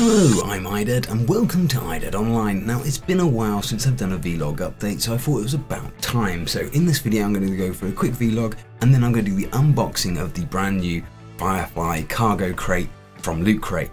Hello, I'm iDead and welcome to iDead Online. Now it's been a while since I've done a vlog update, so I thought it was about time. So in this video I'm going to go for a quick vlog and then I'm going to do the unboxing of the brand new Firefly cargo crate from Loot Crate.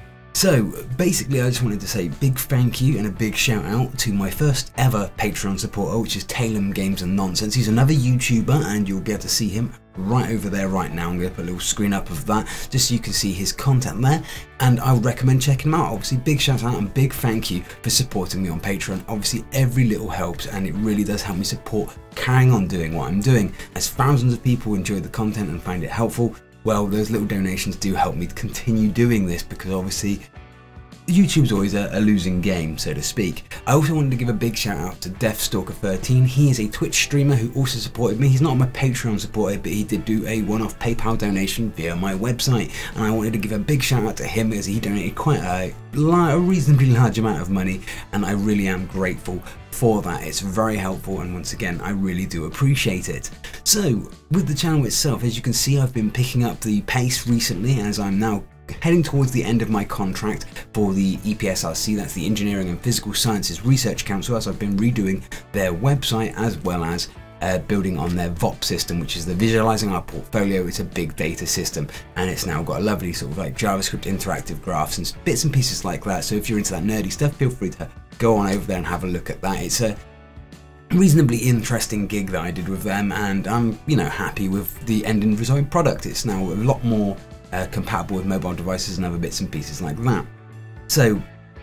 So basically I just wanted to say big thank you and a big shout out to my first ever Patreon supporter, which is Talem Games and Nonsense. He's another YouTuber and you'll be able to see him right over there right now. I'm going to put a little screen up of that just so you can see his content there, and I would recommend checking him out. Obviously big shout out and big thank you for supporting me on Patreon. Obviously every little helps and it really does help me support carrying on doing what I'm doing. As thousands of people enjoy the content and find it helpful, well, those little donations do help me continue doing this, because obviously YouTube's always a losing game, so to speak. I also wanted to give a big shout out to Deathstalker13. He is a Twitch streamer who also supported me. He's not my Patreon supporter, but he did do a one-off PayPal donation via my website, and I wanted to give a big shout out to him as he donated quite a reasonably large amount of money, and I really am grateful for that. It's very helpful, and once again I really do appreciate it. So with the channel itself, as you can see, I've been picking up the pace recently as I'm now heading towards the end of my contract for the EPSRC, that's the Engineering and Physical Sciences Research Council, as I've been redoing their website as well as building on their VOP system, which is the Visualizing Our Portfolio. It's a big data system and it's now got a lovely sort of like JavaScript interactive graphs and bits and pieces like that. So if you're into that nerdy stuff, feel free to go on over there and have a look at that. It's a reasonably interesting gig that I did with them, and I'm, you know, happy with the end result product. It's now a lot more compatible with mobile devices and other bits and pieces like that. So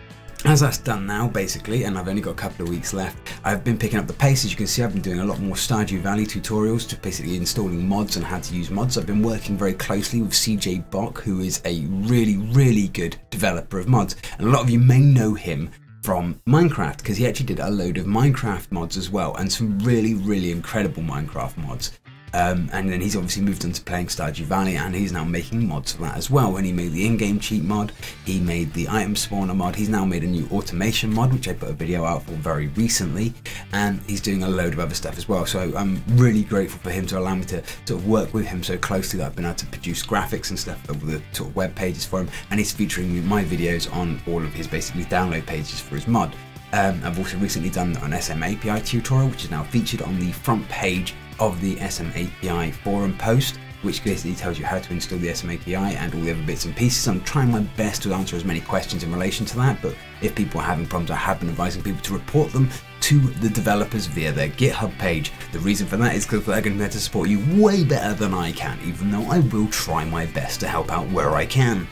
as that's done now basically, and I've only got a couple of weeks left, I've been picking up the pace. As you can see, I've been doing a lot more Stardew Valley tutorials, to basically installing mods and how to use mods. I've been working very closely with CJ Bock, who is a really good developer of mods, and a lot of you may know him from Minecraft, because he actually did a load of Minecraft mods as well, and some really incredible Minecraft mods. And then he's obviously moved on to playing Stardew Valley, and he's now making mods for that as well. And he made the in-game cheat mod, he made the item spawner mod, he's now made a new automation mod, which I put a video out for very recently, and he's doing a load of other stuff as well. So I'm really grateful for him to allow me to sort of work with him so closely that I've been able to produce graphics and stuff over the sort of web pages for him, and he's featuring my videos on all of his basically download pages for his mod. I've also recently done an SM API tutorial, which is now featured on the front page of the SM API forum post, which basically tells you how to install the SM API and all the other bits and pieces. I'm trying my best to answer as many questions in relation to that, but if people are having problems, I have been advising people to report them to the developers via their GitHub page. The reason for that is because they're going to be able to support you way better than I can, even though I will try my best to help out where I can.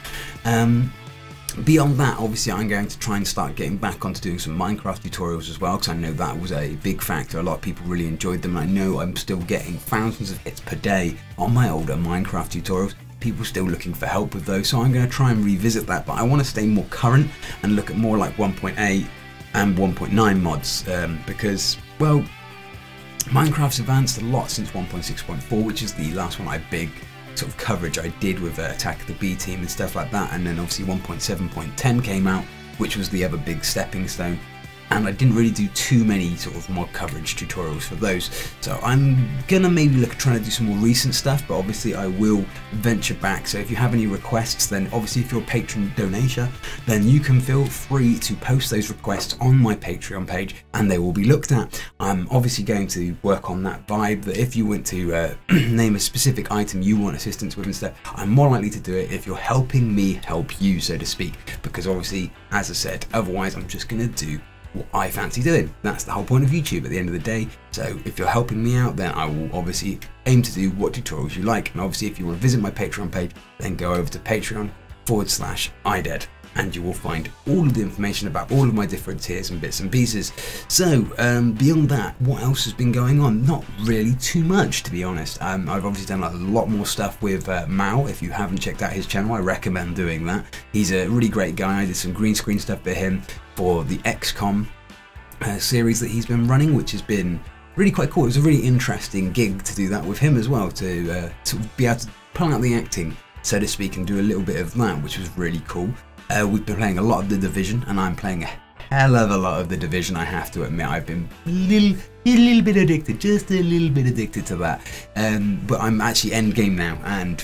Beyond that, obviously I'm going to try and start getting back onto doing some Minecraft tutorials as well, because I know that was a big factor. A lot of people really enjoyed them, and I know I'm still getting thousands of hits per day on my older Minecraft tutorials. People still looking for help with those, so I'm going to try and revisit that, but I want to stay more current and look at more like 1.8 and 1.9 mods, because, well, Minecraft's advanced a lot since 1.6.4, which is the last one sort of coverage I did with Attack of the B Team and stuff like that, and then obviously 1.7.10 came out, which was the other big stepping stone, and I didn't really do too many sort of mod coverage tutorials for those. So I'm gonna maybe look at trying to do some more recent stuff, but obviously I will venture back. So if you have any requests, then obviously if you're a patron donation, then you can feel free to post those requests on my Patreon page and they will be looked at. I'm obviously going to work on that vibe, that if you want to name a specific item you want assistance with and stuff, I'm more likely to do it if you're helping me help you, so to speak, because obviously, as I said, otherwise I'm just gonna do what I fancy doing. That's the whole point of YouTube at the end of the day. So if you're helping me out, then I will obviously aim to do what tutorials you like. And obviously if you want to visit my Patreon page, then go over to patreon.com/iDead, and you will find all of the information about all of my different tiers and bits and pieces. So beyond that, what else has been going on? Not really too much, to be honest. I've obviously done a lot more stuff with Mao. If you haven't checked out his channel, I recommend doing that. He's a really great guy. I did some green screen stuff for him for the XCOM series that he's been running, which has been really quite cool. It was a really interesting gig to do that with him as well, to be able to pull out the acting, so to speak, and do a little bit of that, which was really cool. We've been playing a lot of The Division, and I'm playing a hell of a lot of The Division, I have to admit. I've been a little bit addicted, just a little bit addicted to that. But I'm actually end game now, and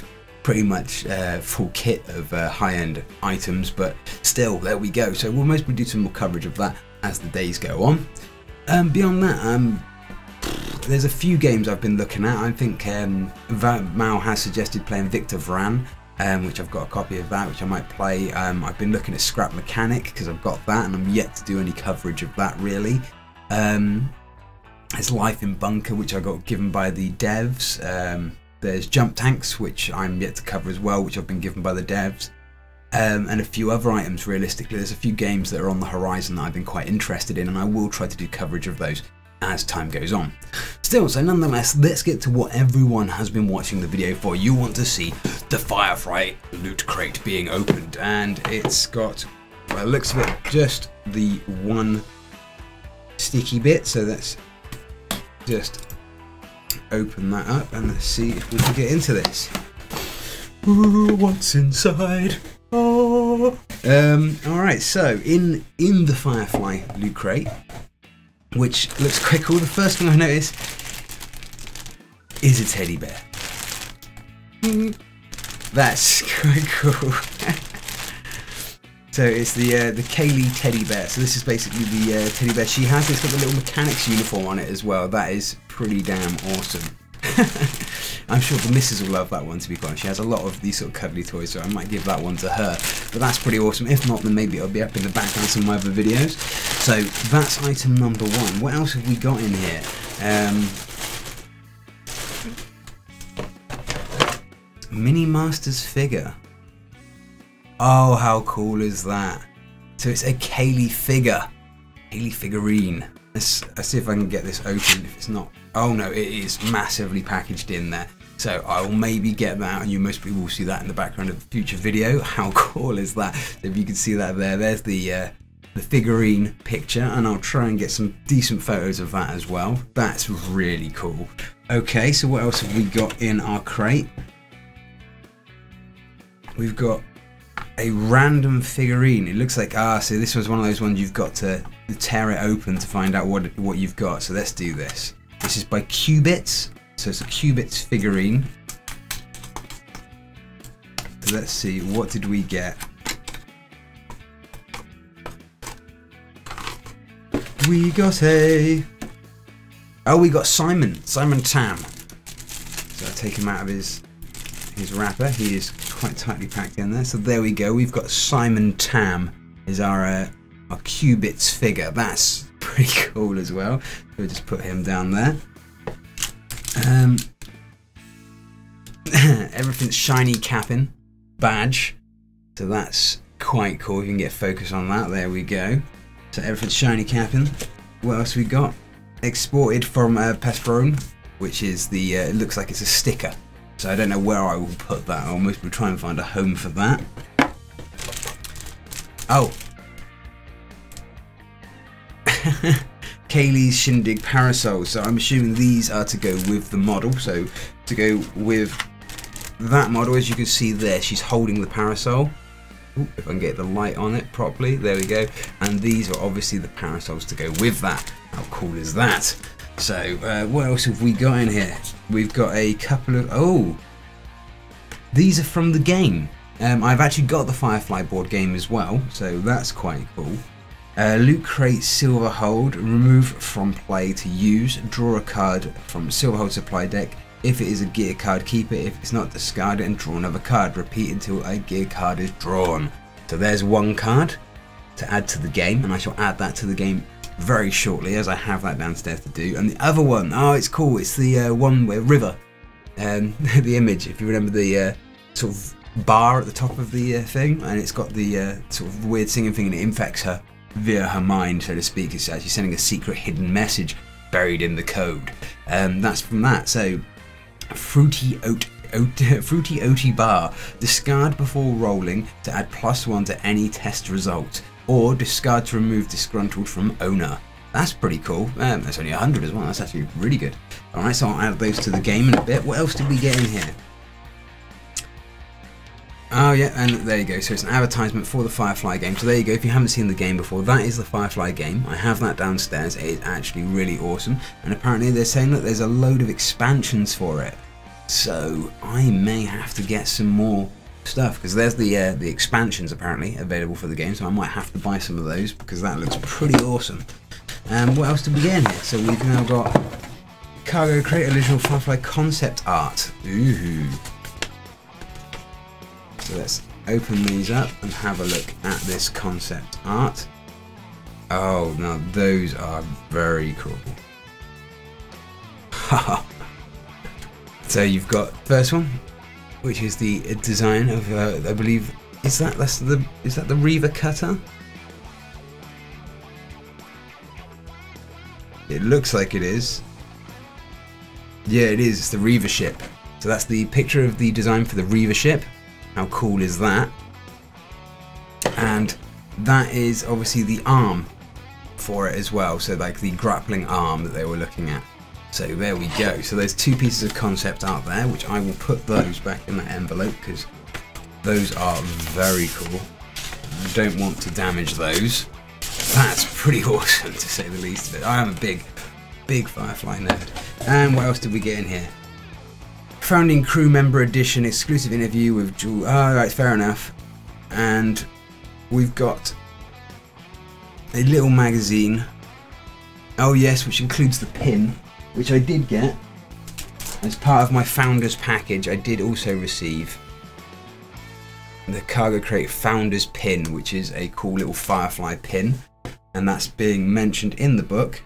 pretty much full kit of high-end items, but still, there we go. So we'll mostly do some more coverage of that as the days go on. Beyond that, there's a few games I've been looking at. I think Mal has suggested playing Victor Vran, which I've got a copy of that, which I might play. I've been looking at Scrap Mechanic because I've got that, and I'm yet to do any coverage of that really. There's Life in Bunker, which I got given by the devs. There's Jump Tanks, which I'm yet to cover as well, which I've been given by the devs. And a few other items. Realistically, there's a few games that are on the horizon that I've been quite interested in, and I will try to do coverage of those as time goes on. Still, so nonetheless, let's get to what everyone has been watching the video for. You want to see the Firefly loot crate being opened, and it's got, by the looks of it, just the one sticky bit. So let's just open that up and let's see if we can get into this. Ooh, what's inside? Oh. Alright, so in the Firefly loot crate, which looks quite cool, the first thing I noticed is a teddy bear. That's quite cool. So it's the Kaylee teddy bear. So this is basically the teddy bear she has. It's got the little mechanics uniform on it as well. That is pretty damn awesome. I'm sure the missus will love that one, to be honest. She has a lot of these sort of cuddly toys, so I might give that one to her. But that's pretty awesome. If not, then maybe it'll be up in the background of some of my other videos. So that's item number one. What else have we got in here? Mini Masters figure. Oh, how cool is that? So it's a Kaylee figure. Kaylee figurine. Let's see if I can get this open. If it's not, oh no, it is massively packaged in there. So I'll maybe get that, and you most people will see that in the background of a future video. How cool is that? So if you can see that there, there's the figurine picture, and I'll try and get some decent photos of that as well. That's really cool. Okay, so what else have we got in our crate? We've got a random figurine. It looks like, so this was one of those ones you've got to tear it open to find out what you've got. So let's do this. This is by Qubits. So it's a Qubits figurine. So let's see, what did we get? We got we got Simon Tam. So I take him out of his wrapper. He is quite tightly packed in there. So there we go. We've got Simon Tam is our Qubits figure. That's pretty cool as well. We'll just put him down there. Everything's shiny capping badge. So that's quite cool. You can get focus on that. There we go. So everything's shiny capping. What else we got? Exported from Pesperon, which is the it looks like it's a sticker. So I don't know where I will put that. I'll mostly try and find a home for that. Oh. Kaylee's Shindig parasols. So I'm assuming these are to go with the model. So to go with that model, as you can see there, she's holding the parasol. Ooh, if I can get the light on it properly, there we go. And these are obviously the parasols to go with that. How cool is that? So what else have we got in here? We've got a couple of, these are from the game. I've actually got the Firefly board game as well, so that's quite cool. Loot Crate Silver Hold, remove from play to use, draw a card from Silver Hold supply deck. If it is a gear card, keep it. If it's not, discard it and draw another card. Repeat until a gear card is drawn. So there's one card to add to the game, and I shall add that to the game very shortly, as I have that downstairs to do. And the other one, it's cool. It's the one with River, the image. If you remember the sort of bar at the top of the thing, and it's got the sort of weird singing thing, and it infects her via her mind, so to speak. It's actually sending a secret hidden message buried in the code. That's from that. So Fruity Oaty Bar. Discard before rolling to add +1 to any test result, or discard to remove disgruntled from owner. That's pretty cool. That's only 100 as well. That's actually really good. Alright, so I'll add those to the game in a bit. What else did we get in here? Oh yeah, and there you go. So it's an advertisement for the Firefly game. So there you go. If you haven't seen the game before, that is the Firefly game. I have that downstairs. It is actually really awesome. And apparently they're saying that there's a load of expansions for it. So I may have to get some more stuff, because there's the expansions apparently available for the game, so I might have to buy some of those because that looks pretty awesome. What else did we get in here? So we've now got Cargo Crate original Firefly concept art. Ooh. So let's open these up and have a look at this concept art. Oh, now those are very cool. So you've got first one, which is the design of I believe is that the Reaver cutter? It looks like it is. Yeah, it is. It's the Reaver ship. So that's the picture of the design for the Reaver ship. How cool is that? And that is obviously the arm for it as well. So like the grappling arm that they were looking at. So there we go. So there's two pieces of concept art there, which I will put those back in that envelope because those are very cool. I don't want to damage those. That's pretty awesome, to say the least of it. I am a big Firefly nerd. And what else did we get in here? Founding crew member edition, exclusive interview with Jewel. Oh, right, fair enough. And we've got a little magazine. Oh yes, which includes the pin, which I did get as part of my Founders package. I did also receive the Cargo Crate Founders pin, which is a cool little Firefly pin, and that's being mentioned in the book.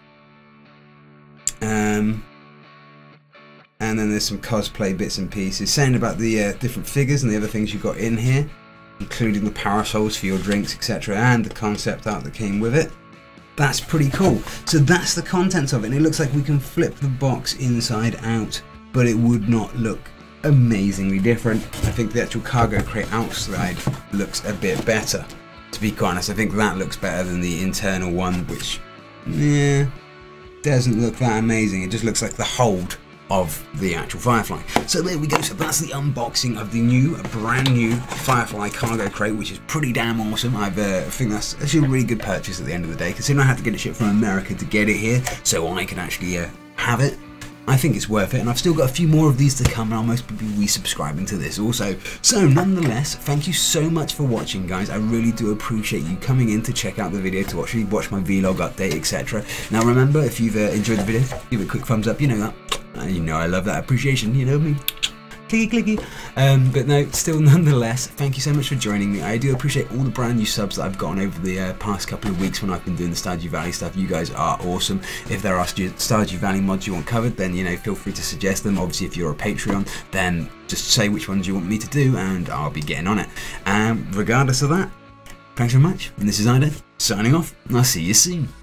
And then there's some cosplay bits and pieces saying about the different figures and the other things you got in here, including the parasols for your drinks, etc., and the concept art that came with it. That's pretty cool. So that's the contents of it, and it looks like we can flip the box inside out, but it would not look amazingly different. I think the actual Cargo Crate outside looks a bit better. To be quite honest, I think that looks better than the internal one, which, yeah, doesn't look that amazing. It just looks like the hold of the actual Firefly. So there we go. So that's the unboxing of the brand new Firefly Cargo Crate, which is pretty damn awesome. I think that's actually a really good purchase at the end of the day, considering I had to get it shipped from America to get it here, so I can actually have it. I think it's worth it, and I've still got a few more of these to come, and I'll most probably be resubscribing to this also. So nonetheless, thank you so much for watching, guys. I really do appreciate you coming in to check out the video, to actually watch my vlog update, etc. Now remember, if you've enjoyed the video, give it a quick thumbs up. You know that. You know I love that appreciation, you know me. Clicky clicky. But no, still nonetheless, thank you so much for joining me. I do appreciate all the brand new subs that I've gotten over the past couple of weeks when I've been doing the Stardew Valley stuff. You guys are awesome. If there are Stardew Valley mods you want covered, then you know, feel free to suggest them. Obviously, if you're a Patreon, then just say which ones you want me to do and I'll be getting on it. Regardless of that, thanks very much. And this is Ida, signing off, and I'll see you soon.